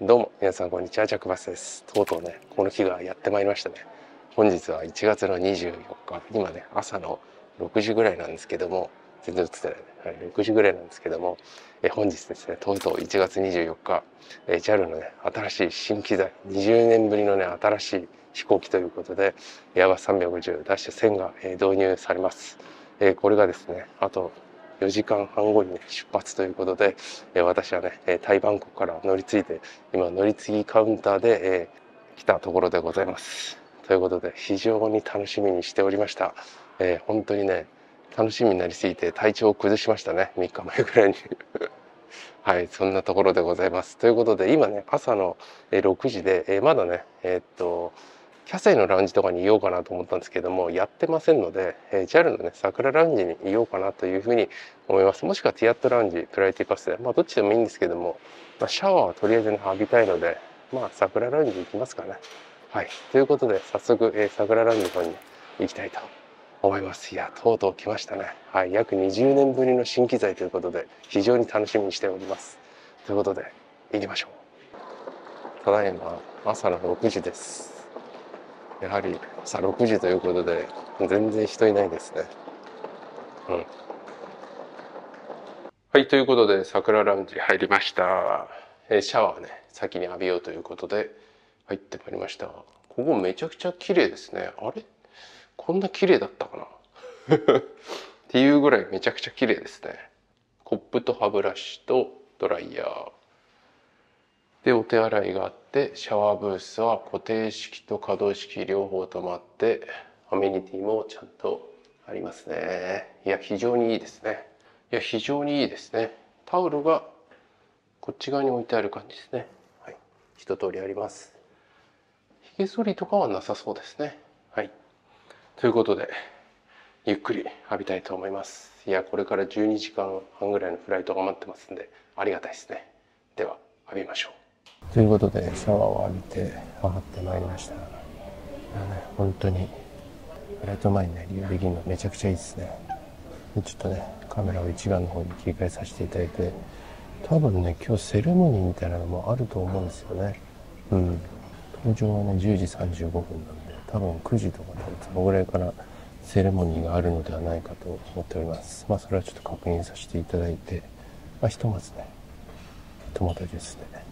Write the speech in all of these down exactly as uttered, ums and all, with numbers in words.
どうも皆さんこんにちは、ジャックバスです。とうとうねこの日がやってまいりましたね。本日はいちがつのにじゅうよっか、今ね朝のろくじぐらいなんですけども、全然映ってないね、はい、ろくじぐらいなんですけども、え本日ですね、とうとういちがつにじゅうよっか、え ジャル のね新しい新機材、にじゅうねんぶりのね新しい飛行機ということで、エアバスさんびゃくごじゅうダッシュせんが、え導入されます。えこれがですね、あとよじかんはんごに、ね、出発ということで、え私はねタイバンコクから乗り継いで、今乗り継ぎカウンターで、えー、来たところでございます。ということで非常に楽しみにしておりました。えー、本当にね楽しみになりすぎて体調を崩しましたね、みっかまえぐらいにはい、そんなところでございます。ということで今ね朝のろくじで、えー、まだねえー、っとキャセイのラウンジとかにいようかなと思ったんですけども、やってませんので、えー、ジャル のね桜ラウンジにいようかなというふうに思います。もしくはティアットラウンジプライオリティパスで、まあどっちでもいいんですけども、まあ、シャワーはとりあえずね浴びたいので、まあ桜ラウンジ行きますかね。はい、ということで早速、えー、桜ラウンジの方に行きたいと思います。いや、とうとう来ましたね。はい、約にじゅうねんぶりの新機材ということで非常に楽しみにしております。ということで行きましょう。ただいま朝のろくじです。やはり朝ろくじということで全然人いないですね。うん。はい、ということで桜ラウンジ入りました。えー、シャワーね先に浴びようということで入ってまいりました。ここめちゃくちゃ綺麗ですね。あれこんな綺麗だったかなっていうぐらいめちゃくちゃ綺麗ですね。コップと歯ブラシとドライヤーで、お手洗いがあって、シャワーブースは固定式と可動式両方ともあって、アメニティもちゃんとありますね。いや非常にいいですね。いや非常にいいですね。タオルがこっち側に置いてある感じですね。はい、一通りあります。ひげ剃りとかはなさそうですね。はい、ということでゆっくり浴びたいと思います。いやこれからじゅうにじかんはんぐらいのフライトが待ってますんで、ありがたいですね。では浴びましょう。ということでシャワーを浴びて上がってまいりました。いや、ね、本当にフライト前にね利用できるのめちゃくちゃいいですね。でちょっとねカメラを一眼の方に切り替えさせていただいて、多分ね今日セレモニーみたいなのもあると思うんですよね。うん、登場はねじゅうじさんじゅうごふんなんで、多分くじとか多分そのぐらいからセレモニーがあるのではないかと思っております。まあそれはちょっと確認させていただいて、まあ、ひとまずねトマトジュースでね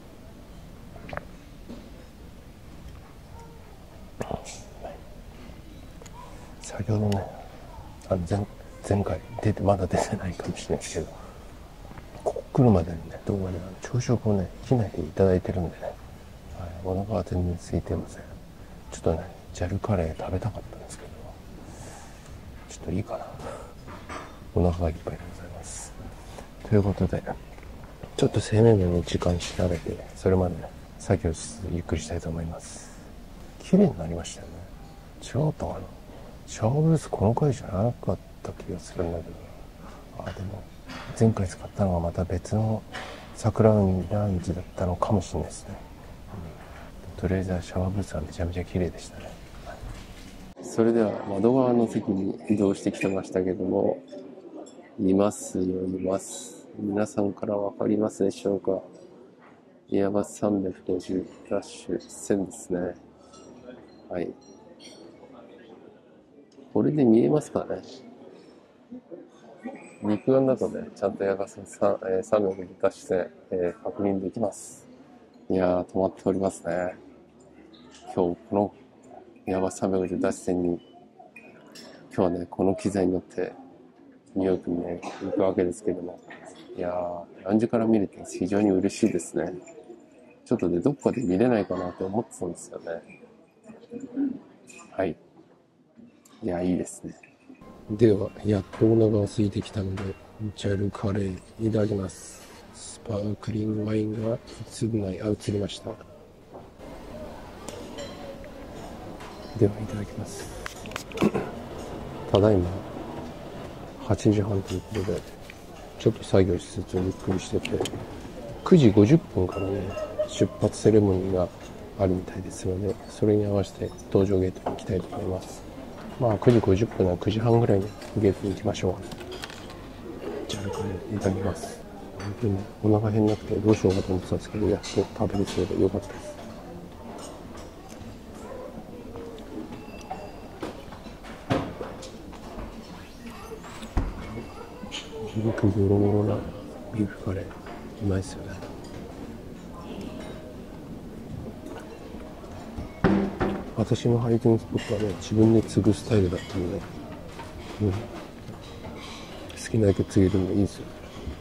先ほどねあの 前, 前回出てまだ出てないかもしれないですけど、ここ来るまでにね動画で朝食をね機内でいただいてるんでね、はい、お腹は全然空いてません。ちょっとね ジャル カレー食べたかったんですけど、ちょっといいかな、お腹がいっぱいでございます。ということでちょっと生命面に時間調べて、それまでね作業しつつゆっくりしたいと思います。綺麗になりましたよね。違ったかな、シャワーブースこの回じゃなかった気がするんだけど、あでも前回使ったのはまた別の桜ラウンジだったのかもしれないですね。うん、とりあえずはシャワーブースはめちゃめちゃ綺麗でしたね。それでは窓側の席に移動してきてましたけども、いますよいます。皆さんから分かりますでしょうか。エアバスさんびゃくごじゅうダッシュせんですね。はい、これで見えますかね。肉眼だとねちゃんとエアバスさんびゃくごじゅうダッシュせん、えー、確認できます。いやー止まっておりますね。今日このエアバスさんびゃくごじゅうダッシュせんに今日はねこの機材に乗ってニューヨークにね行くわけですけども、いやーラウンジから見れて非常に嬉しいですね。ちょっとねどっかで見れないかなと思ってたんですよね。はい、いやいいですね。ではやっとお腹が空いてきたのでジャルカレーいただきます。スパークリングワインが映んない、あ映りました。ではいただきます。ただいまはちじはんということでちょっと作業しつつゆっくりしてて、くじごじゅっぷんからね出発セレモニーがあるみたいですので、それに合わせて搭乗ゲートに行きたいと思います。まあくじごじゅっぷんはくじはんぐらいにゲートに行きましょう。じゃあこれいただきます。 当にお腹減んなくてどうしようかと思ってたんですけど、やっと食べれそうでよかったです。肉ゴロゴロなビーフカレー、うまいっすよね。私のハイキングスポットはね、自分で継ぐスタイルだったので、うん、好きなだけ継げるのもいいですよね。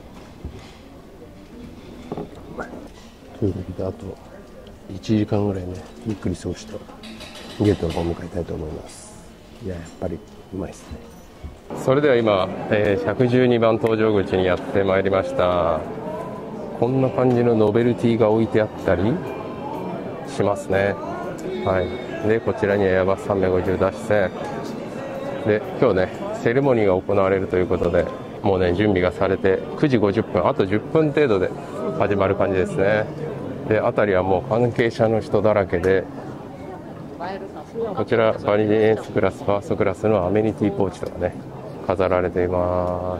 というわけで、あといちじかんぐらいね、ゆっくり過ごしてゲートの方を迎えたいと思います。いや、やっぱりうまいですね。それでは今、えー、ひゃくじゅうにばん搭乗口にやってまいりました。こんな感じのノベルティが置いてあったりしますね。はい。で、こちらにエアバスさんびゃくごじゅう脱出船で、今日ねセレモニーが行われるということで、もうね準備がされてくじごじゅっぷん、あとじゅっぷん程度で始まる感じですね。で、辺りはもう関係者の人だらけで、こちらバリエンスクラス、ファーストクラスのアメニティポーチとかね飾られています。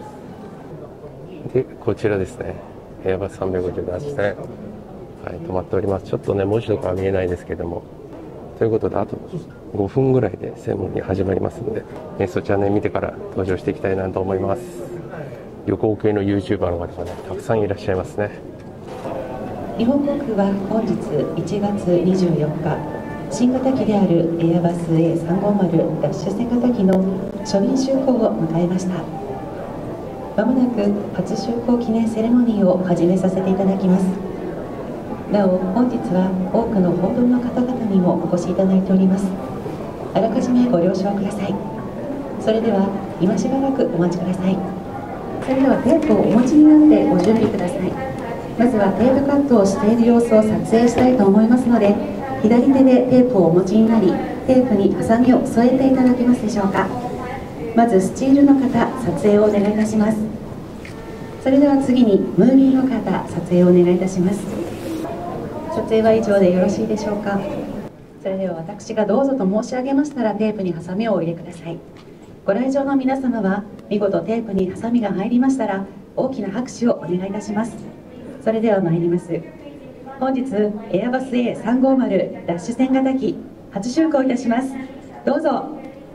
で、こちらですね、エアバスさんびゃくごじゅう脱出船、はい、止まっております。ちょっとね文字とかは見えないですけども、ということであとごふんぐらいでセレモニー始まりますので、えそちらね見てから登場していきたいなと思います。旅行系の YouTuber の方がねたくさんいらっしゃいますね。 日本航空は本日いちがつにじゅうよっか、新型機であるエアバス エーさんごーまる ダッシュ船型機の初任就航を迎えました。まもなく初就航記念セレモニーを始めさせていただきます。なお、本日は多くの報道の方々にもお越しいただいております。あらかじめご了承ください。それでは今しばらくお待ちください。それではテープをお持ちになってご準備ください。まずはテープカットをしている様子を撮影したいと思いますので、左手でテープをお持ちになり、テープにハサミを添えていただけますでしょうか。まずスチールの方、撮影をお願いいたします。それでは次にムービーの方、撮影をお願いいたします。撮影は以上でよろしいでしょうか。それでは私がどうぞと申し上げましたら、テープにハサミをお入れください。ご来場の皆様は見事テープにハサミが入りましたら、大きな拍手をお願いいたします。それでは参ります。本日エアバス エーさんごーまる ダッシュ船型機初就航いたします。どうぞ。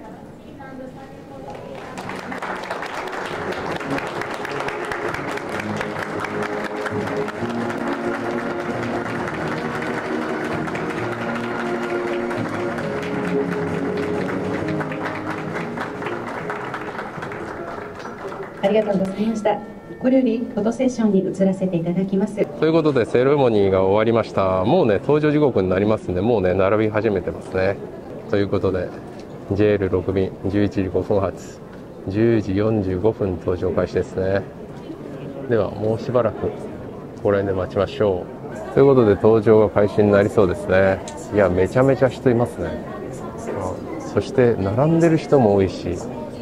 ありがとうございました。これよりフォトセッションに移らせていただきます。 ということでセレモニーが終わりました。もうね搭乗時刻になりますんで、もうね並び始めてますね。ということで ジェイエルろく 便じゅういちじごふん発、じゅうじよんじゅうごふん搭乗開始ですね。ではもうしばらくここら辺で待ちましょう。ということで搭乗が開始になりそうですね。いや、めちゃめちゃ人いますね。そして並んでる人も多いし、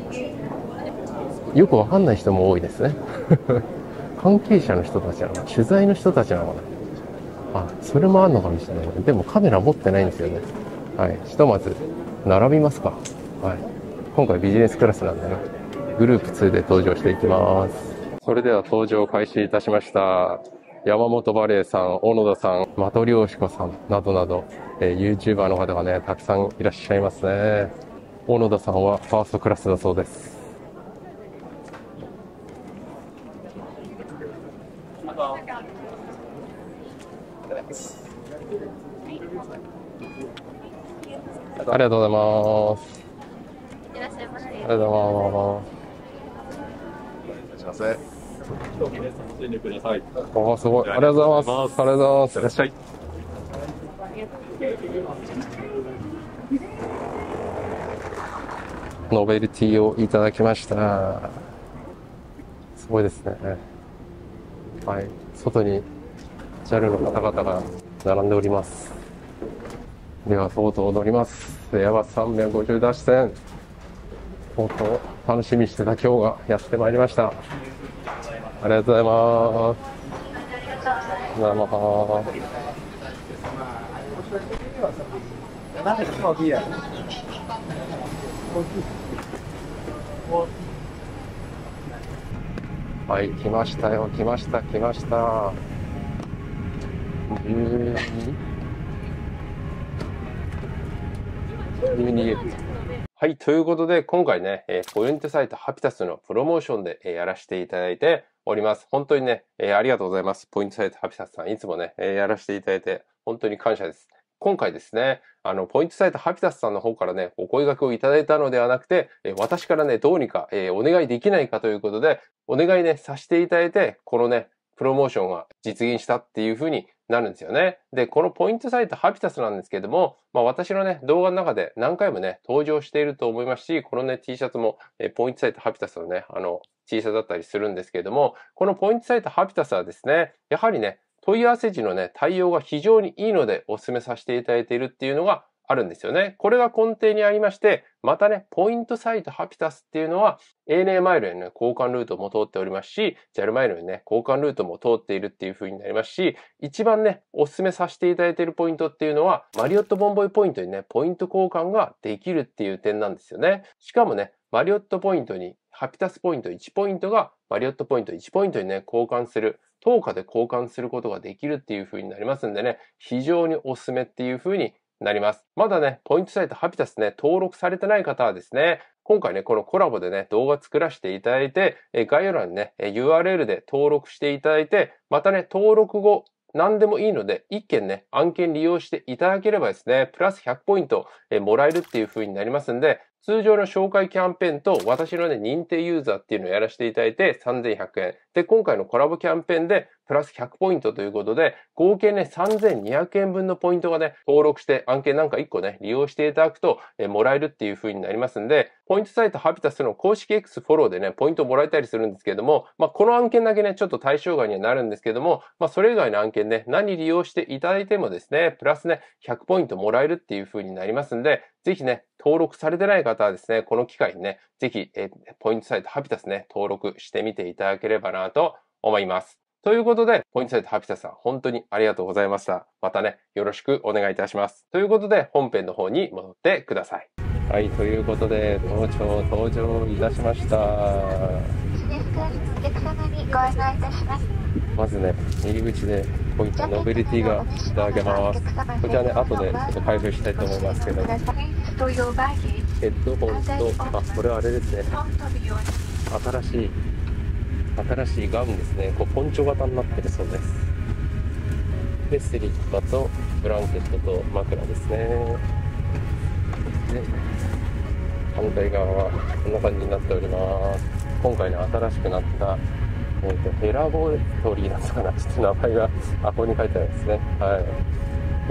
よくわかんない人も多いですね。関係者の人たちなのかな、取材の人たちなのかな、あ、それもあるのかもしれない。でもカメラ持ってないんですよね。はい、ひとまず並びますか。はい、今回ビジネスクラスなんでね、グループツーで登場していきます。それでは登場開始いたしました。山本バレーさん、小野田さん、マトリョーシコさんなどなど、えー、YouTuber の方がねたくさんいらっしゃいますね。小野田さんはファーストクラスだそうです。ありがとうございます。 いらっしゃいませ。ありがとうございます。いらっしゃいませ。おー、すごい。ありがとうございます。ありがとうございます。いらっしゃい。ノベルティをいただきました。すごいですね。はい。外に ジャル の方々が並んでおります。ではとうとう乗ります。エアバスさんびゃくごじゅう脱出船、とうとう楽しみにしてた今日がやってまいりました。ありがとうございます。ありがとうございます。 はい、来ましたよ、来ました、来ました。じゅうに、じゅうにはい、ということで、今回ね、えー、ポイントサイトハピタスのプロモーションで、えー、やらせていただいております。本当にね、えー、ありがとうございます。ポイントサイトハピタスさん、いつもね、えー、やらせていただいて、本当に感謝です。今回ですね、あの、ポイントサイトハピタスさんの方からね、お声掛けをいただいたのではなくて、えー、私からね、どうにか、えー、お願いできないかということで、お願いね、させていただいて、このね、プロモーションが実現したっていうふうになるんですよね。で、このポイントサイトハピタスなんですけども、まあ私のね、動画の中で何回もね、登場していると思いますし、このね、T シャツも、えポイントサイトハピタスのね、あの、T シャツだったりするんですけれども、このポイントサイトハピタスはですね、やはりね、問い合わせ時のね、対応が非常にいいのでお勧めさせていただいているっていうのがあるんですよね。これが根底にありまして、またね、ポイントサイトハピタスっていうのは、エーエヌエー マイルへの、ね、交換ルートも通っておりますし、ジャル マイルにね、交換ルートも通っているっていう風になりますし、一番ね、お勧めさせていただいているポイントっていうのは、マリオットボンボイポイントにね、ポイント交換ができるっていう点なんですよね。しかもね、マリオットポイントに、ハピタスポイントいちポイントが、マリオットポイントいちポイントにね、交換する。等価で交換することができるっていう風になりますんでね、非常にお勧めっていう風になります。まだね、ポイントサイトハピタスね、登録されてない方はですね、今回ね、このコラボでね、動画作らせていただいて、概要欄にね、ユーアールエル で登録していただいて、またね、登録後、何でもいいので、一件ね、案件利用していただければですね、プラスひゃくポイントもらえるっていう風になりますんで、通常の紹介キャンペーンと私のね、認定ユーザーっていうのをやらせていただいてさんぜんひゃくえん。で、今回のコラボキャンペーンでプラスひゃくポイントということで、合計ね、さんぜんにひゃくえんぶんのポイントがね、登録して案件なんかいっこね、利用していただくと、えもらえるっていう風になりますんで、ポイントサイトハピタスの公式 X フォローでね、ポイントもらえたりするんですけども、まあ、この案件だけね、ちょっと対象外にはなるんですけども、まあ、それ以外の案件ね、何利用していただいてもですね、プラスね、ひゃくポイントもらえるっていう風になりますんで、ぜひね、登録されてない方はですね、この機会にね、ぜひ、えポイントサイトハピタスね、登録してみていただければなと思います。ということで、ポイントサイトハピタスさん、本当にありがとうございました。またね、よろしくお願いいたします。ということで、本編の方に戻ってください。はい、ということで、登場、登場いたしました。 お客様にご案内いたします。 まずね、入り口でポイントノベルティがいただけます。こちらね、後でちょっと開封したいと思いますけど、ヘッドホンと、あ、これはあれですね、新しい、新しいガウンですね、こうポンチョ型になってるそうです。で、スリッパとブランケットと枕ですね。で、反対側はこんな感じになっております。今回ね、新しくなった、えーと、ヘラボトリーだったかな、ちょっと名前があここに書いてあるんですね。はい。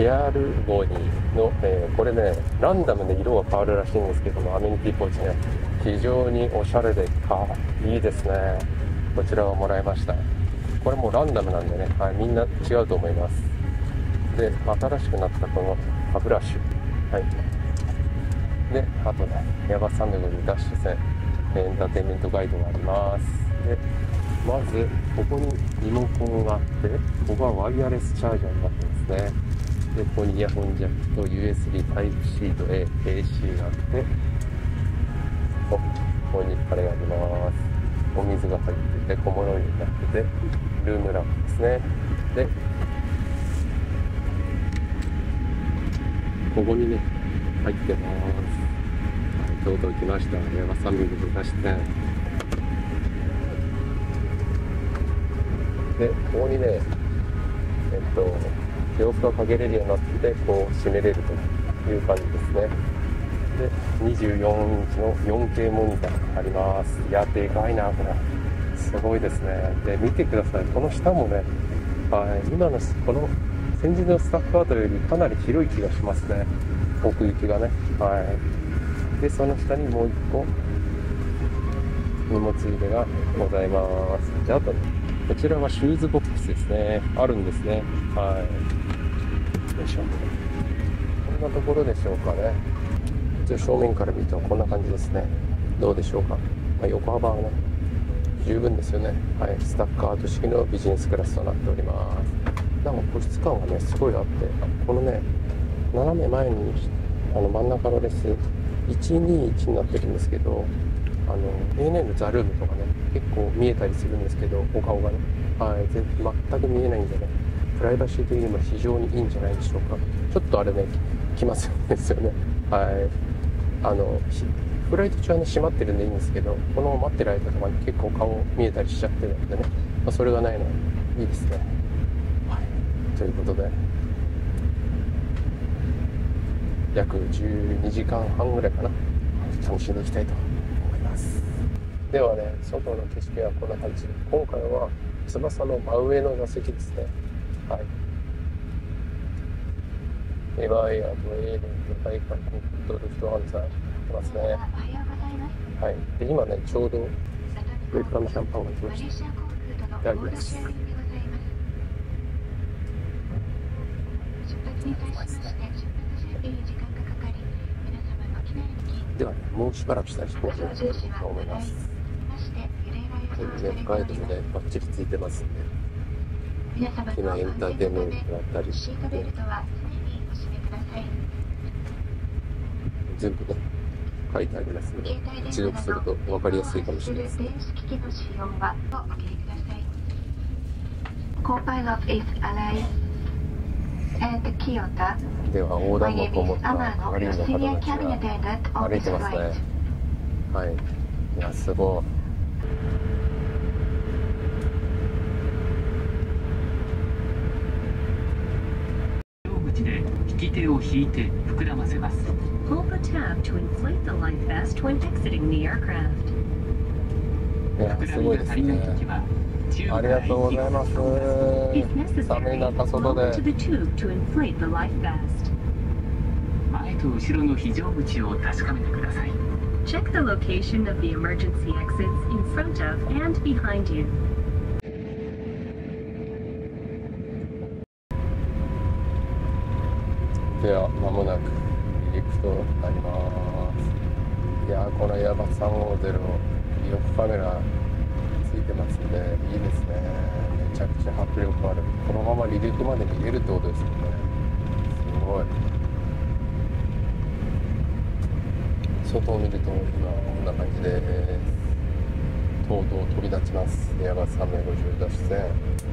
ヘアルボニーの、えー、これね、ランダムで色が変わるらしいんですけども、アメニティポーチね、非常におしゃれでかいいですね。こちらをもらいました。これもランダムなんでね、はい、みんな違うと思います。で、新しくなったこの歯ブラシ。はい。で、あとね、エアバスさんびゃくごじゅうダッシュ線、エンターテインメントガイドがあります。で、まず、ここにリモコンがあって、ここはワイヤレスチャージャーになってますね。で、ここにイヤホンジャックと ユーエスビー タイプ C と A、エーシー があって、お、ここにあれがあります。お水が入ってて、小物入れになってて、ルームランプですね。で、ここにね、入ってます。はい、とうとう来ました。エアバスさんびゃくごじゅう出して。で、ここにね、えっと、洋服がかけれるようになって、こう閉めれるという感じですね。で、にじゅうよんインチの よんケー モニターがあります。いや、でかいな、これ。すごいですね。で、見てください。この下もね、はい、今の、この先日のスタッフアートよりかなり広い気がしますね。奥行きがね。はい。で、その下にもう一個、荷物入れがございます。じゃあ、あとね、こちらはシューズボックスですね。あるんですね。はい。よいしょ。こんなところでしょうかね。一応正面から見るとこんな感じですね。どうでしょうか。まあ、横幅はね、十分ですよね。はい。スタッカート式のビジネスクラスとなっております。なんか個室感がね、すごいあって、このね、斜め前に、あの真ん中のレス、いちにいちになってるんですけど、 あの エーエヌエー のザルームとかね結構見えたりするんですけど、お顔がね、はい、全全く見えないんでね、プライバシー的にも非常にいいんじゃないでしょうか。ちょっとあれねきますですよね。はい、あのフライト中はね閉まってるんでいいんですけど、この待ってる間とかに結構顔見えたりしちゃってるのでね、まあ、それがないのはいいですね。はい、ということで約じゅうにじかんはんぐらいかな、楽しんでいきたいと思います。ではね、外の景色はこんな感じ。今回は翼の真上の座席ですね。はい。エヴァエアとエーレンと大韓航空とルフトハンザ来ますね。 おはようございます。 はい。で今ねちょうどウェルカムシャンパンが来ました。いただきます。 出発に対しまして出発準備に時間がかかり、皆様の機内にではね、もうしばらくしたらしていきたいと思います。でね、ガイドもねバッチリついてますんで、 皆様の好きなエンターテインメントがあったりシートベルトは常にお締めください。 全部ね書いてありますので、一読すると分かりやすいかもしれないですね。 電子機器の使用はお切りください。Co-pilot is alive and Kyoto。 では横断幕を持った係員の方たちが歩いてますね。はい、いやすごい。 口で引き手を引いて膨らませます。 Hold the tab to inflate the life vest when exiting the aircraft. いやすごいですね。ありがとうございます。 If 寒い necessary, 中外 hold to で the tube to inflate the life vest. 前と後ろの非常口を確かめてください。 Check the location of the emergency exits in front of and behind you. では間もなく離陸となります。いやこのエアバスさんごーぜろ横カメラついてますんでいいですね。めちゃくちゃ迫力ある。このまま離陸まで見れるってことですよね。すごい。外を見ると今こんな感じです。とうとう飛び立ちます。エアバスさんごーごーダッシュ線。こ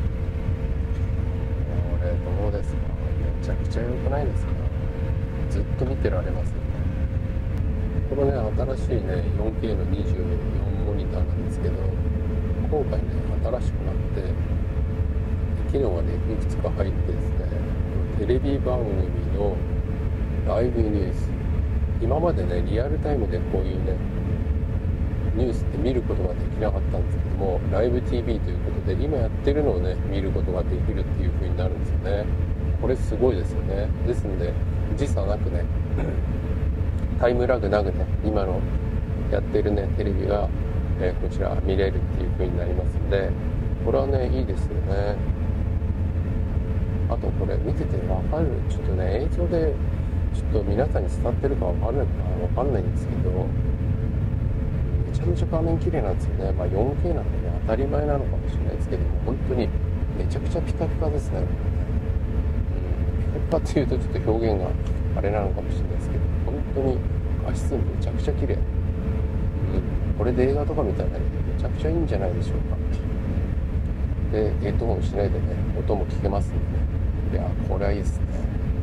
れどうですか。めちゃくちゃ良くないですか。ずっと見てられますよね。これね新しいね よんケー のにじゅうよんモニターなんですけど、今回ね新しくなって機能がねいくつか入ってですね、テレビ番組のライブニュース、今までねリアルタイムでこういうねニュースって見ることができなかったんですけども、ライブ ティーブイ ということで今やってるのをね見ることができるっていう風になるんですよね。これすごいですよね。ですので時差なくねタイムラグなくね今のやってるねテレビが、えー、こちら見れるっていう風になりますので、これはねいいですよね。あとこれ見ててわかる、ちょっとね映像でちょっと皆さんに伝わってるかわかんないかなわかんないんですけど、めちゃめちゃ画面綺麗なんですよね。まあ よんケー なんでね当たり前なのかもしれないですけども、本当にめちゃくちゃピカピカですね。ピカピカっていうとちょっと表現があれなのかもしれないですけど、本当に画質めちゃくちゃ綺麗。うん、これで映画とか見たらねめちゃくちゃいいんじゃないでしょうか。でヘッドホンしないでね音も聞けますんでね、いやこれはいいですね。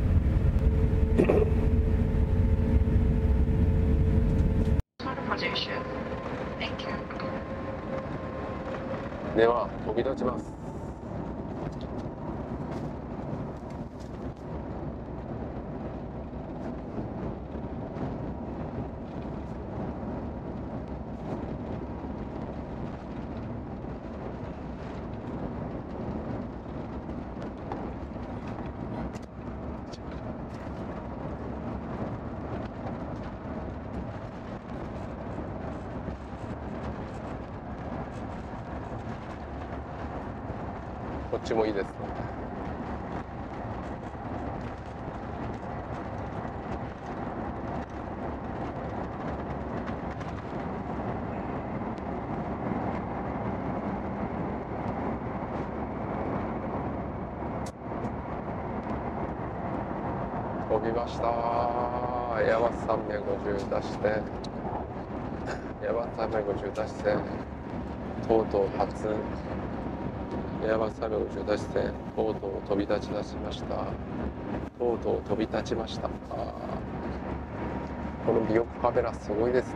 では飛び立ちます。こっちもいいですね。飛びました。エアバスさんびゃくごじゅう出してエアバスさんびゃくごじゅう脱出船とうとう初エアバスさんびゃくごじゅう脱出船とうとう飛び立ち出しました。とうとう飛び立ちました。あこの尾翼カメラすごいですね。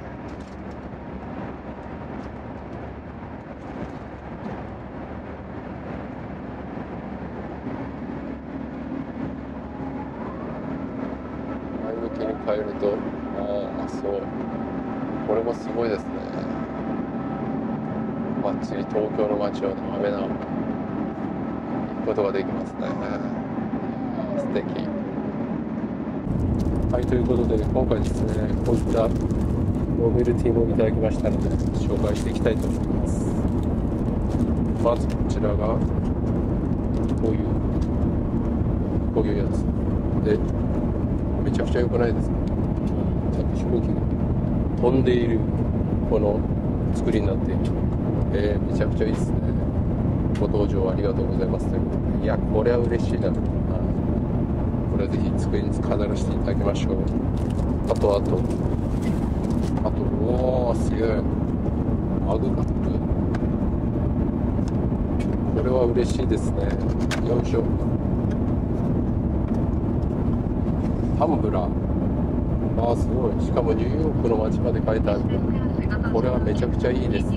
前向きに変えると、ああそうこれもすごいですね。バッチリ東京の街を眺めながら行くことができますね。素敵。はい、ということで今回ですね、こういったノベルティもいただきましたので紹介していきたいと思います。まずこちらがこういうこういうやつで、めちゃくちゃ良くないですか。ちゃんと飛行機が飛んでいるこの作りになっている、えー、めちゃくちゃいいですね。ご搭乗ありがとうございますということで、いやこれは嬉しいな。これはぜひ机に飾らせていただきましょう。あとあとあとおーすげえマグカップ、これは嬉しいですね。よいしょ。タンブラー、あーすごい。しかもニューヨークの街まで書いてある。これはめちゃくちゃいいですね。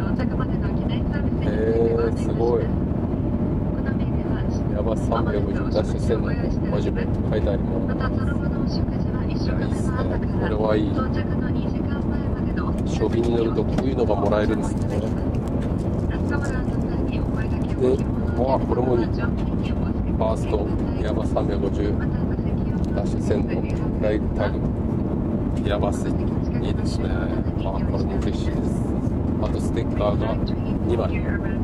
えー、すごい。エアバスさんびゃくごじゅう脱出船の文字も書いてあります。いやいいっすね。これはいい。書便に乗るとこういうのがもらえるんですね。で、あこれもいい。ファーストエアバスさんびゃくごじゅう脱出船のフライグタグ、エアバスいいですね。あこれも嬉しいです。あとステッカーがにまい。い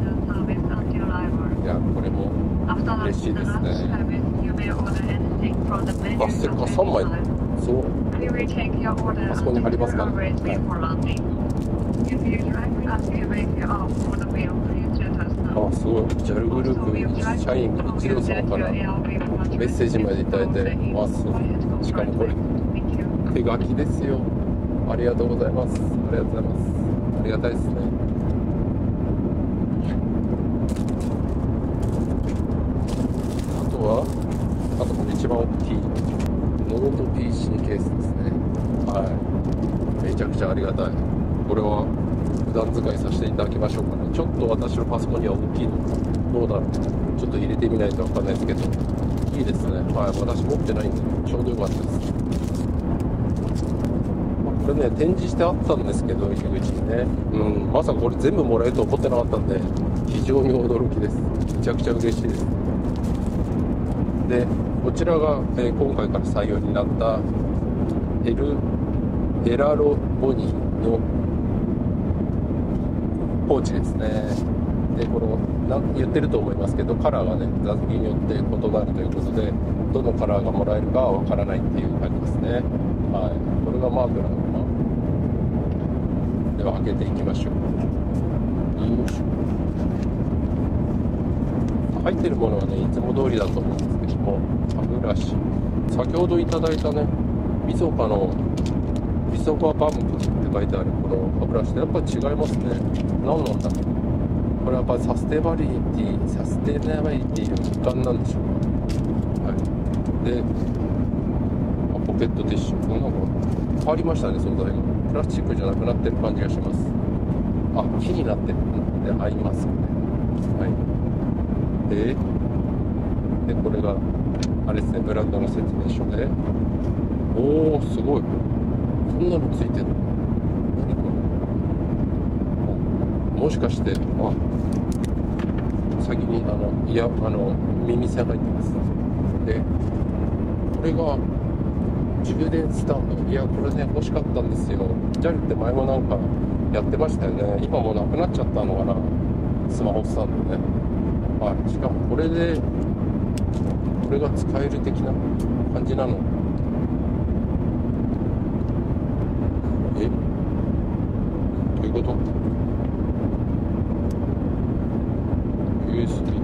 やこれも嬉しいですね。あステッカーさんまい。そうあそこに貼りますかね。はい、あすごい。 ジャル グループ社員一同様からメッセージまでいただいてます。しかもこれ手書きですよ。ありがとうございます。ありがとうございます。ありがたいですね。あとはあとこれ一番大きいノート ピーシー ケースですね。はい、めちゃくちゃありがたい。これは普段使いさせていただきましょうかね。ちょっと私のパソコンには大きいのどうだろう、ちょっと入れてみないと分かんないですけど、いいですね。はい、私持ってないんでちょうどよかったです。これね展示してあったんですけど入り口にね、うん、まさかこれ全部もらえると思ってなかったんで非常に驚きです。めちゃくちゃ嬉しいです。でこちらが、えー、今回から採用になったエルエラロボニーのポーチですね。でこのなん言ってると思いますけどカラーがね座席によって異なるということでどのカラーがもらえるかはわからないっていう感じですね。はい、これがマークなのかな。では開けていきましょう。よいしょ。入ってるものはねいつも通りだと思うんですけども、歯ブラシ、先ほどいただいたねみそかのみそかバンクって書いてあるこの歯ブラシでやっぱり違いますね。何なんだろう。これはやっぱりサステナビリティサステナビリティの一環なんでしょうか。はい、でポケットティッシュ、なんか変わりましたね。素材がプラスチックじゃなくなってる感じがします。あ木になってるので合いますね。はい、ででこれがあれですね、ブランドの説明書で、おーすごい、こんなのついてる。何これ、もしかしてあ先にあのいやあの耳栓入ってます。でこれが充電スタンド、いやこれね欲しかったんですよ。 ジャル って前もなんかやってましたよね。今もうなくなっちゃったのかな、スマホスタンドね。はい、しかもこれでこれが使える的な感じなの。えどういうこと？ ユーエスビー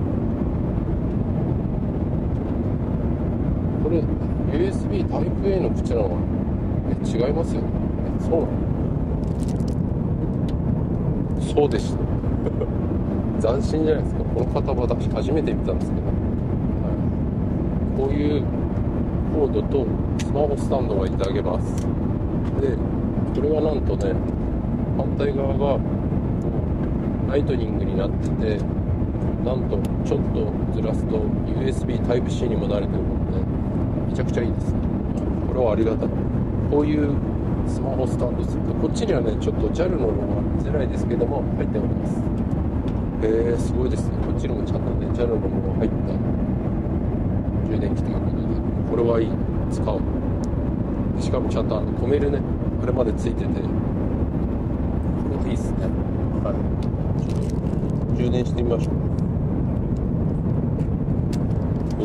これ ユーエスビー タイプ A の口なの？え違いますよね。そうなの？ そうでした斬新じゃないですか。この型は私初めて見たんですけど、はい、こういうコードとスマホスタンドがいただけます。でこれはなんとね、反対側がライトニングになってて、なんとちょっとずらすと ユーエスビータイプシー にもなるということで、めちゃくちゃいいですね。これはありがたい。こういうスマホスタンドすると、こっちにはねちょっと ジャル のロゴが見づらいですけども入っております。へえ、すごいですね。こっちにもちゃんとね ジャル のロゴが入った充電器ということで、これはいい、使う。しかもちゃんとあの止めるねあれまでついてて、これはいいっすね。はい、充電してみましょう。お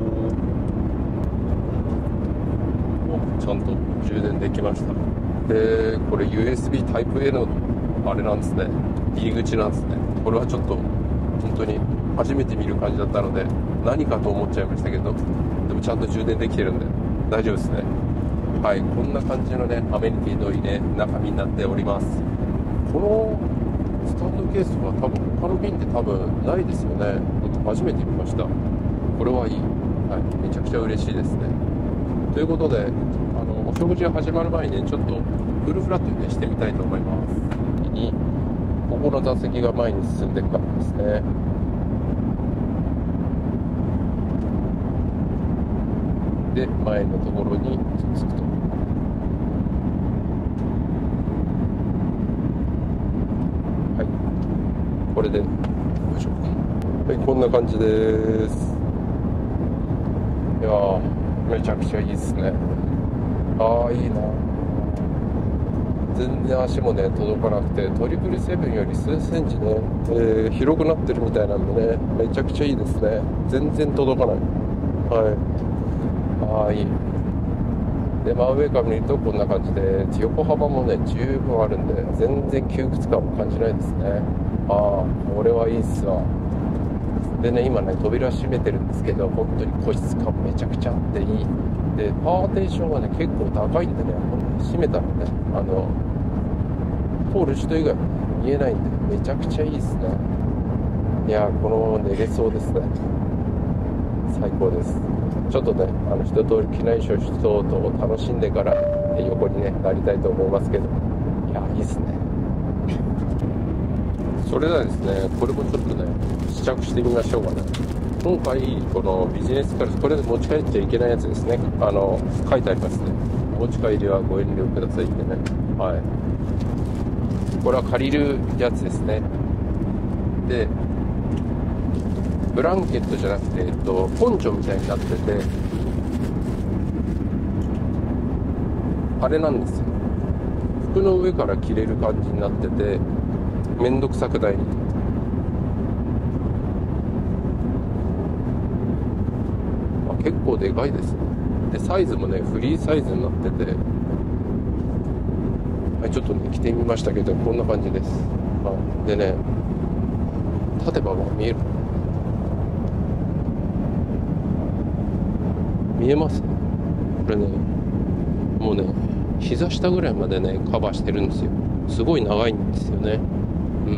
お、ちゃんと充電できました。でこれ ユーエスビータイプ エー のあれなんですね、入り口なんですね。これはちょっと本当に初めて見る感じだったので何かと思っちゃいましたけど、でもちゃんと充電できてるんで大丈夫ですね。はい、こんな感じのねアメニティのいいね中身になっております。このスタンドケースは多分他の便って多分ないですよね。初めて見ました。これはいい、はい、めちゃくちゃ嬉しいですね。ということで、あのお食事が始まる前にねちょっとフルフラットに、ね、してみたいと思います。にここの座席が前に進んでいくからですね。で前のところにつくと、はい、これでよいしょ、はい、こんな感じです。いやーめちゃくちゃいいですね。ああいいな。全然足もね届かなくて、トリプルセブンより数センチね、えー、広くなってるみたいなんでね、めちゃくちゃいいですね。全然届かない。はい、ああいい。で真上から見るとこんな感じで、横幅もね十分あるんで全然窮屈感も感じないですね。ああこれはいいっすわ。でね今ね扉閉めてるんですけど、本当に個室感めちゃくちゃあっていい。でパーテーションがね結構高いんでね、閉めたらねあの通る人以外見えないんでめちゃくちゃいいですね。いやこの寝れそうですね。最高です。ちょっとねあの一通り機内食等々を楽しんでから横にねなりたいと思いますけど、いやいいですね。それではですね、これもちょっとね試着してみましょうかね。今回このビジネスクラス、これで持ち帰っちゃいけないやつですね。あの書いてありますね。お持ち帰りはご遠慮くださいってね。はい、これは借りるやつですね。でブランケットじゃなくて、えっと、ポンチョみたいになってて、あれなんですよ、服の上から着れる感じになってて、めんどくさくない。あ、結構でかいですね。でサイズもねフリーサイズになってて、はい、ちょっとね着てみましたけどこんな感じです。はい、でね立てば見える、見えますね。これねもうね膝下ぐらいまでねカバーしてるんですよ。すごい長いんですよね。うん、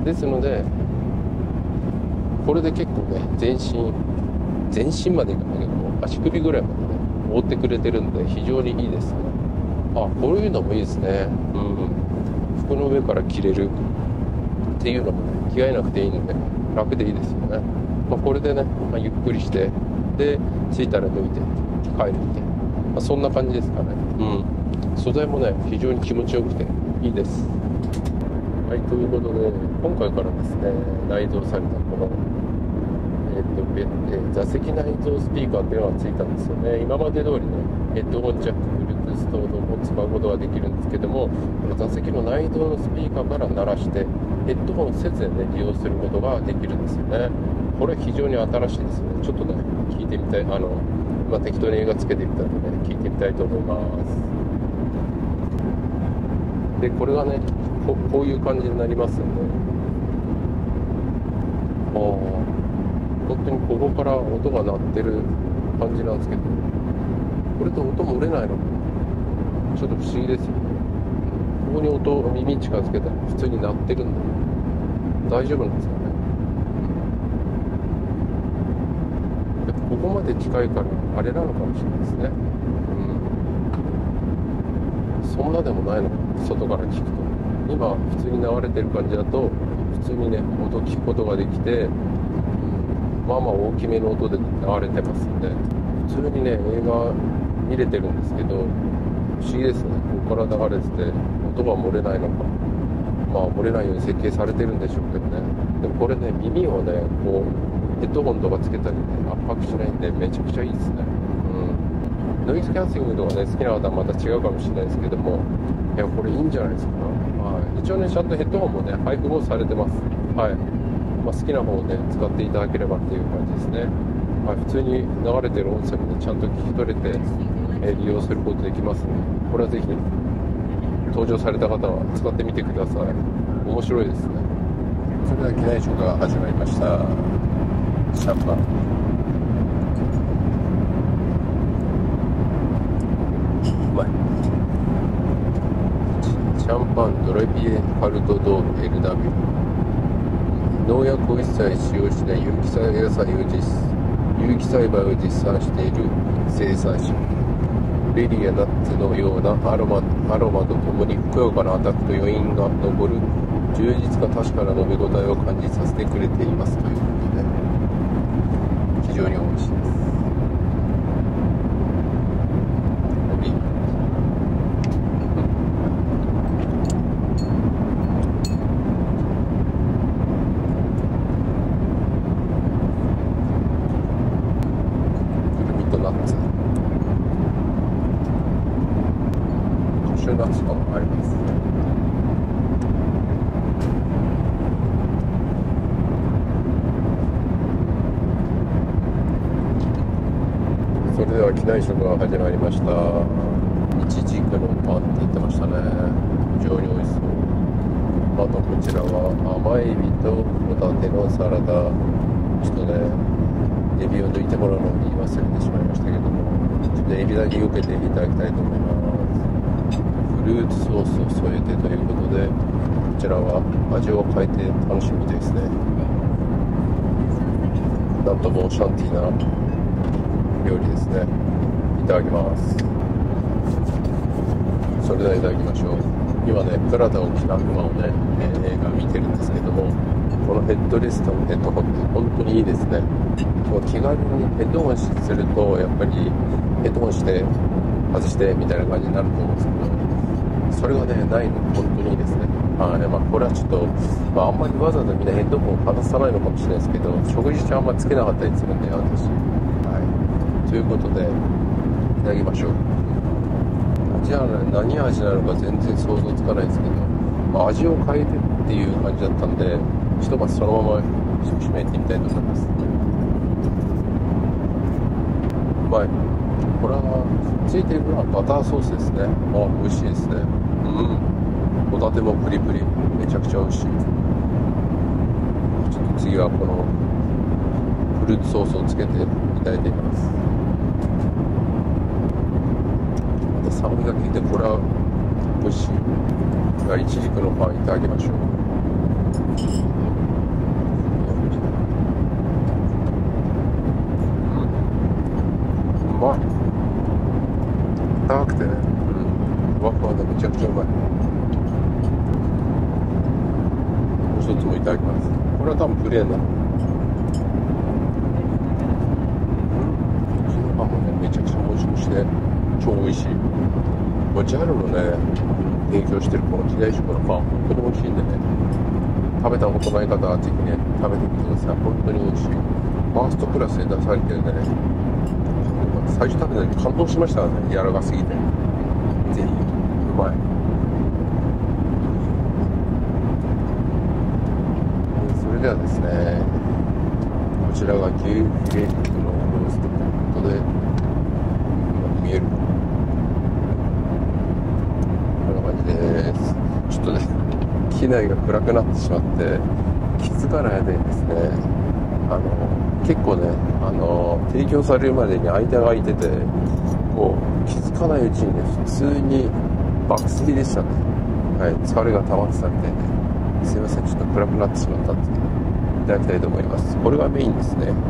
ですのでこれで結構ね全身全身までいかないけど足首ぐらいまでね覆ってくれてるんで非常にいいですね。あ、こういうのもいいですね。うん、服の上から着れるっていうのもね着替えなくていいので楽でいいですよね。まあ、これでね、まあ、ゆっくりしてで着いたら脱いで帰るみたいな、まあ、そんな感じですかね。うん、素材もね非常に気持ちよくていいです。はい、ということで今回からですね内蔵されたこの、えーとえー、座席内蔵スピーカーっていうのがついたんですよね。今まで通りねヘッドホンジャック Bluetooth 等々も使うことができるんですけども、この座席の内蔵のスピーカーから鳴らしてヘッドホンせずでね利用することができるんですよね。これ非常に新しいですね。ちょっとね聞いてみたい、あの、まあ、適当に映画つけてみたので、ね、聞いてみたいと思います。でこれがね こ, こういう感じになりますんで、あ本当にここから音が鳴ってる感じなんですけど、これと音漏れないのちょっと不思議ですよね。うここに音を耳近づけたら普通に鳴ってるんで大丈夫なんですよね。やっぱここまで近いからあれなのかもしれないですね。うん、そんなでもないのか、外から聞くと。今普通に流れてる感じだと普通にね音聞くことができて、うん、まあまあ大きめの音で流れてますんで普通にね映画見れてるんですけど、不思議ですね。ここから流れてて音が漏れないのか、まあ漏れないように設計されてるんでしょうけどね。でもこれね耳をねこうヘッドホンとかつけたりね圧迫しないんでめちゃくちゃいいですね。うん、ノイズキャンセリングとかね好きな方はまた違うかもしれないですけども、いやこれいいんじゃないですか。はい、一応ねちゃんとヘッドホンもね配布もされてます。はい、まあ、好きな方をね使っていただければっていう感じですね。はい、普通に流れてる音声もねちゃんと聞き取れて、えー、利用することできますので、これはぜひ登場された方は使ってみてください。面白いですね。それでは機内食が始まりました。シャンパン、うまい。シャンパンドレピエカルトド エルダブリュー、 農薬を一切使用しない有機野菜を実有機栽培を実産している生産者。ベリーやナッツのようなアロマ、アロマとともにふくよかなアタックと余韻が残る充実か確かな飲み応えを感じさせてくれていますということで、非常に美味しいです。ナッツとかもあります。それでは機内食が始まりました。イチジクのパンって言ってましたね。非常に美味しそう。あとこちらは甘エビとホタテのサラダ。ちょっとねエビを抜いてもらうのを言い忘れてしまいましたけども、ちょっとエビだけ避けていただきたいと思います。フルーツソースを添えてということで、こちらは味を変えて楽しみですね。なんともシャンティーな料理ですね。いただきます。それではいただきましょう。今ねプラダを着た馬をね、えー、映画見てるんですけども、このヘッドレストのヘッドホンって本当にいいですね。気軽にヘッドホンするとやっぱりヘッドホンして外してみたいな感じになると思うんですけど、それがねないの本当にいいですね。はい、まあ、これはちょっと、まあ、あんまりわざわざみんなヘッドホン外さないのかもしれないですけど、食事中あんまりつけなかったりするんで私、はい、ということでいただきましょう。味は、ね、何味なのか全然想像つかないですけど、まあ、味を変えてっていう感じだったんで、ひとまずそのまま締めてみたいと思います。うまい。これはついてるのはバターソースですね。あ、美味しいですね。うん。ホタテもプリプリ、めちゃくちゃ美味しい。ちょっと次はこのフルーツソースをつけていただいています。また酸味が効いて、これは美味しい。ではイチジクのパンいただきましょう。うまい。高くてね、うん、ふわふわでめちゃくちゃうまい。もう一つもいただきます。これは多分プレーンだ。うん、このパンもねめちゃくちゃもちもちで超美味しい。ジャルのね提供してるこの機内食のパン本当に美味しいんでね、食べたことない方はぜひね食べてみてください。本当に美味しい。ファーストクラスで出されてるんでね、最初食べた時感動しましたね。柔らかすぎてぜひうまい。それではですね、こちらが牛フィレ肉のローストということで、今見えるこんな感じです。ちょっとね機内が暗くなってしまって気づかない間にですね、あの結構ねあの提供されるまでに間が空いてて、もう気づかないうちにね普通に爆睡でしたね。 はい、疲れが溜まってたみたいで、すいません、ちょっと暗くなってしまったんですけど、いただきたいと思います。これがメインですね。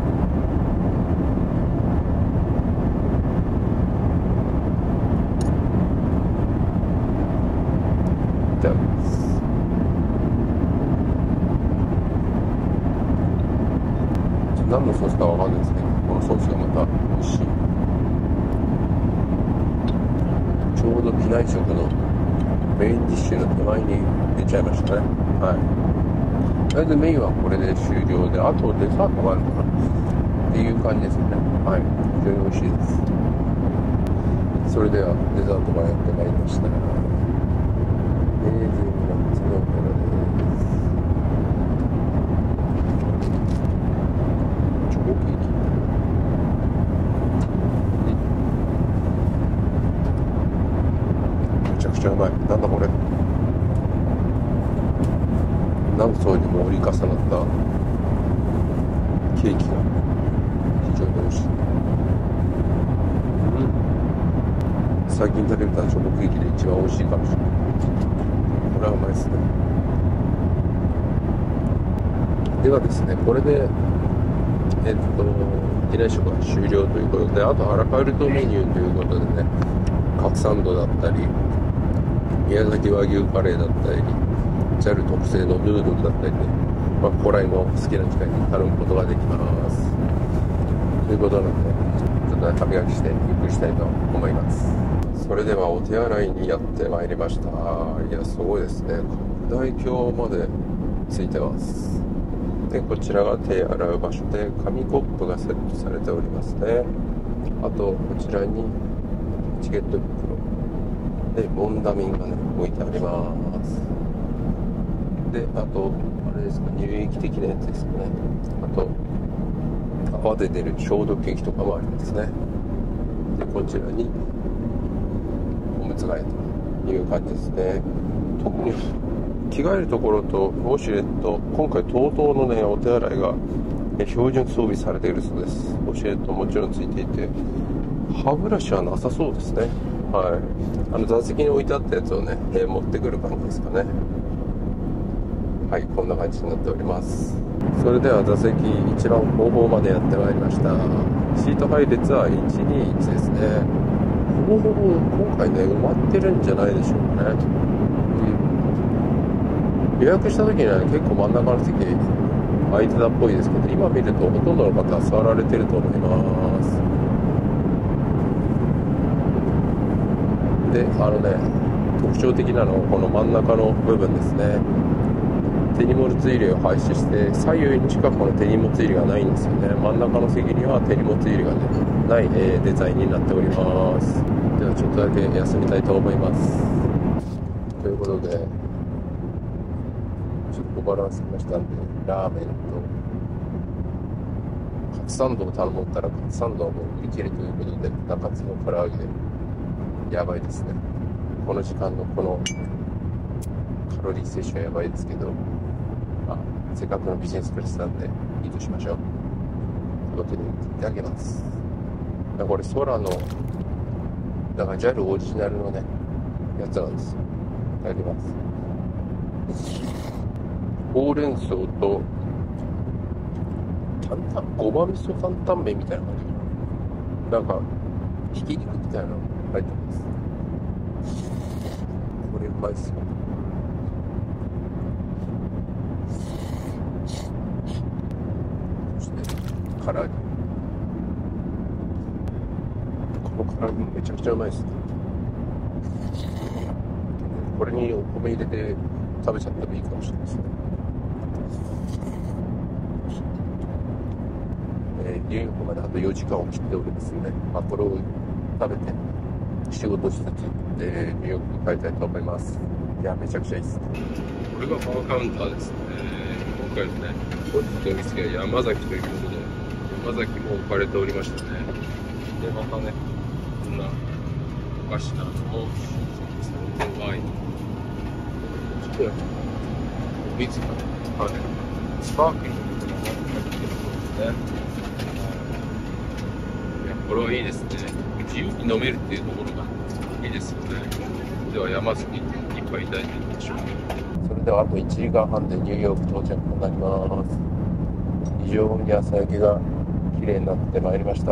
いただきます。何のソースかわかんないですけど、このソースがまた美味しい。ちょうど機内食のメインディッシュの手前に出ちゃいましたね。はい。とりあえずメインはこれで終了で、あとデザートがあるかなっていう感じですよね。はい。非常に美味しいです。それではデザートがやってまいりました。レーズンナッツのオペラです。チョコケーキ。めちゃくちゃうまい。なんだこれ。何層にも折り重なったケーキが非常に美味しい。うん。最近食べたチョコケーキで一番美味しいかもしれない。これはうまいですね。ではですね、これでえっと機内食が終了ということで、あとアラカルトメニューということでね、カツサンドだったり宮崎和牛カレーだったり ジャル 特製のヌードルだったりね、まあ、ここら辺も好きな機会に頼むことができますということなので、ちょっと歯磨きしてゆっくりしたいと思います。それではお手洗いにやってまいりました。いや、すごいですね。拡大鏡までついてます。で、こちらが手洗う場所で紙コップがセットされておりますね。あとこちらにチケット袋でモンダミンがね置いてあります。で、あとあれですか、乳液的なやつですかね。あと泡で出る消毒液とかもありますね。で、こちらにおむつ替えという感じですね。特に着替えるところとウォシュレット、今回 TOTO のねお手洗いが標準装備されているそうです。ウォシュレットももちろんついていて、歯ブラシはなさそうですね。はい、あの座席に置いてあったやつをね、えー、持ってくる感じですかね。はい、こんな感じになっております。それでは座席一番後方までやってまいりました。シート配列はいちにいちですね。ほぼほぼ今回ね埋まってるんじゃないでしょうかね。予約した時には、ね、結構真ん中の席空いてたっぽいですけど、今見るとほとんどの方は座られてると思います。で、あのね、特徴的なのはこの真ん中の部分ですね。手荷物入れを廃止して、左右にしかこの手荷物入れがないんですよね。真ん中の席には手荷物入れが、ね、ない、えー、デザインになっております。ではちょっとだけ休みたいと思います。ということで、ちょっと小腹が空きましたんで、ラーメンとカツサンドを頼もうったらカツサンドはもう売り切れということで、中津の唐揚げやばいですね。この時間のこのカロリー摂取はやばいですけど、まあ、せっかくのビジネスクラスなんでいいとしましょう。ということでいただきます。これ空のだから ジャル オリジナルのねやつなんですよ。いただきます。ほうれん草と担々ごま味噌担々麺みたいな感じかな。なんかひき肉みたいなの入ってます。これうまいっすよ。そして唐揚げ、この唐揚げもめちゃくちゃうまいっすね。これにお米入れて食べちゃってもいいかもしれないですね。えー、ニューヨークまであとよじかんを切っておりますので、まあ、これを食べて仕事しつつ、えー、ニューヨークに帰りたいと思います。いや、めちゃくちゃいいですね。これがバーカウンターですね。今回のね、本日のお店は山崎ということで、山崎も置かれておりましたね。で、またね、こんなお菓子などもさんてんワイン。ちょっとお水がね、はい、スパークリングとかも入ってるそうですね。いや、これはいいですね。自由に飲めるっていうところがいいですよね。では山崎一回大丈夫でしょう。それではあといちじかんはんでニューヨーク到着となります。非常に朝焼けが綺麗になってまいりました。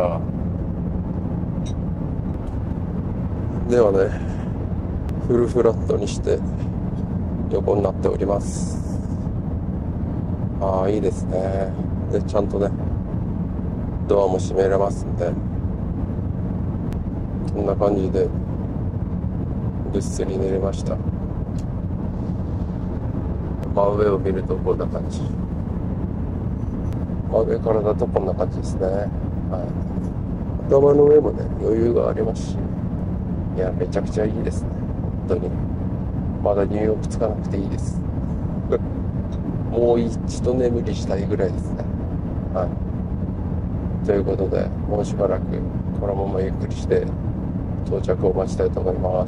ではね、フルフラットにして横になっております。ああ、いいですね。でちゃんとねドアも閉めれますんで、こんな感じでぐっすり寝れました。真上を見るとこんな感じ、真上からだとこんな感じですね。はい、頭の上もね余裕がありますし、いやめちゃくちゃいいですね。本当にまだニューヨーク着かなくていいですもう一度眠りしたいぐらいですね。はい、ということでもうしばらくこのままゆっくりして到着を待ちたいと思います。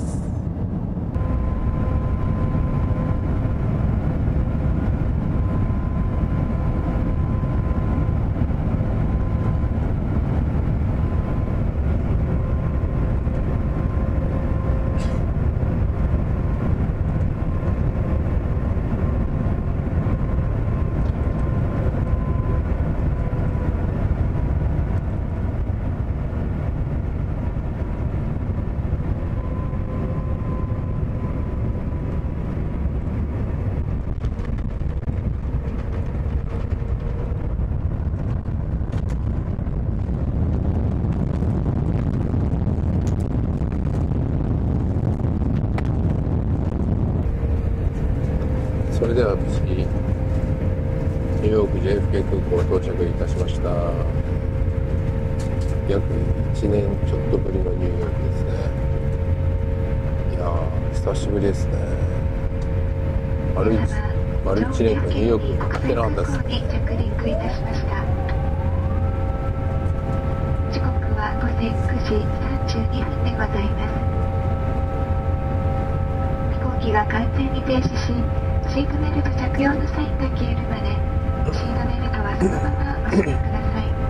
それでは無事にニューヨーク ジェイエフケー 空港到着いたしました。約いちねんちょっとぶりのニューヨークですね。いやー久しぶりですね。丸一丸一年間ニューヨーク来てなかったです。 着陸いたしました。時刻は午前くじさんじゅうにふんでございます。飛行機が完全に停止し、シートベルト着用のサインが消えるまでシートベルトはそのままお締めください。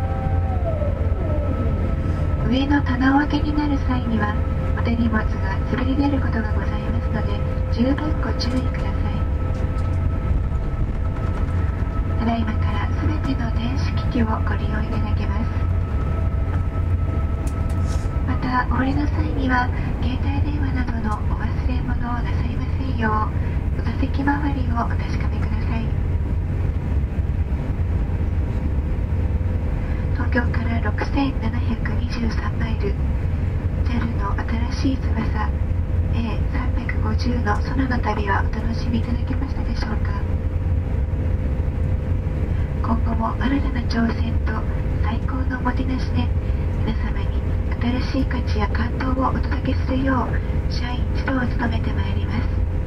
上の棚を開けになる際にはお手荷物が滑り出ることがございますので十分ご注意ください。ただいまからすべての電子機器をご利用いただけます。またお降りの際には携帯電話などのお忘れ物をなさいませんようお座席周りをお確かめください。東京からろくせんななひゃくにじゅうさんマイル ジャル の新しい翼 エーさんびゃくごじゅう の空の旅はお楽しみいただけましたでしょうか。今後も新たな挑戦と最高のおもてなしで皆様に新しい価値や感動をお届けするよう社員一同を務めてまいります。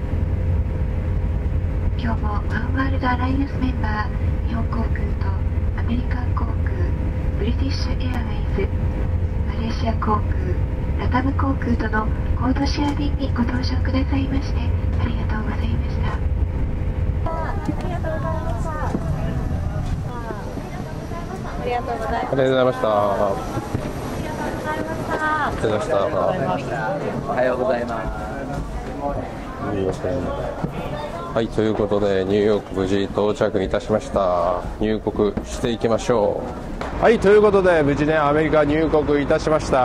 今日もワンワールドアライアンスメンバー日本航空とアメリカン航空、ブリティッシュエアウェイズ、マレーシア航空、ラタム航空とのコードシェア便にご搭乗くださいましてありがとうございました。 ありがとうございました。ありがとうございました。 ありがとうございました。 ありがとうございました。 ありがとうございました。 おはようございます。 はい、ということでニューヨーク無事到着いたしました。入国していきましょう。はい、ということで無事ねアメリカ入国いたしました。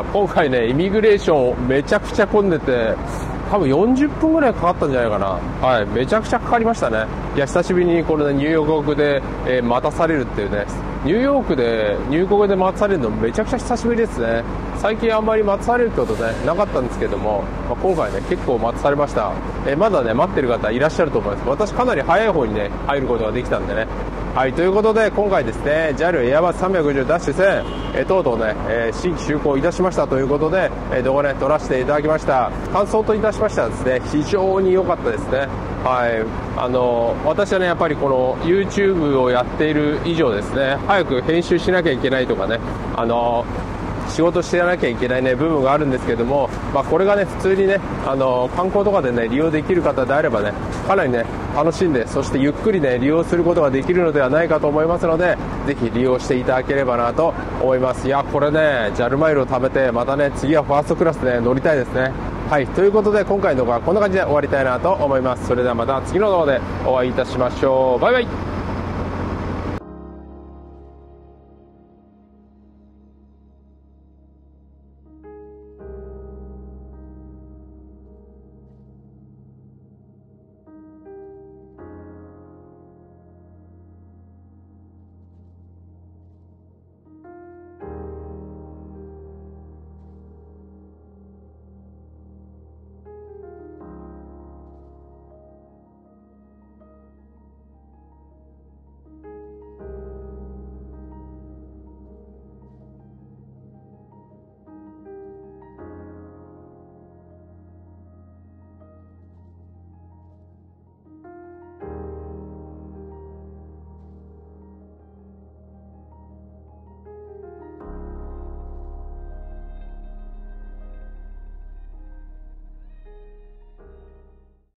今回ねイミグレーションめちゃくちゃ混んでて多分よんじゅっぷんぐらいかかったんじゃないかな。はい、めちゃくちゃかかりましたね。いや久しぶりにこれ、ね、ニューヨークで、えー、待たされるっていうね、ニューヨークで入国で待たされるのめちゃくちゃ久しぶりですね。最近あんまり待たされることねなかったんですけども、まあ、今回ね結構待たされました。えー、まだね待ってる方いらっしゃると思います。私かなり早い方にね入ることができたんでね。はい、ということで今回ですね ジャル エアバスさんびゃくごじゅうダッシュせん、えー、とうとうね、えー、新規就航いたしましたということで、えー、動画ね撮らせていただきました。感想といたしましてはですね非常に良かったですね。はい、あの私はねやっぱりこの YouTube をやっている以上ですね早く編集しなきゃいけないとかねあの仕事してやらなきゃいけないね部分があるんですけども、まあ、これがね普通にねあの観光とかでね利用できる方であればねかなりね楽しんでそしてゆっくりね利用することができるのではないかと思いますのでぜひ利用していただければなと思います。いやこれね ジャル マイルを貯めてまたね次はファーストクラスで、ね、乗りたいですね。 はい、ということで今回の動画はこんな感じで終わりたいなと思います。それではまた次の動画でお会いいたしましょう。バイバイ。